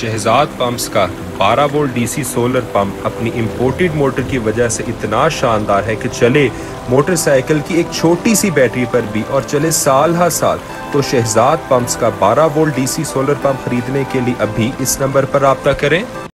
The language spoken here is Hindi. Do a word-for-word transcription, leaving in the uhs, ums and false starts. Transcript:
शहजाद पंप्स का बारह वोल्ट डीसी सोलर पंप अपनी इंपोर्टेड मोटर की वजह से इतना शानदार है कि चले मोटरसाइकिल की एक छोटी सी बैटरी पर भी और चले साल हर साल। तो शहजाद पंप्स का बारह वोल्ट डीसी सोलर पंप खरीदने के लिए अभी इस नंबर पर राब्ता करें।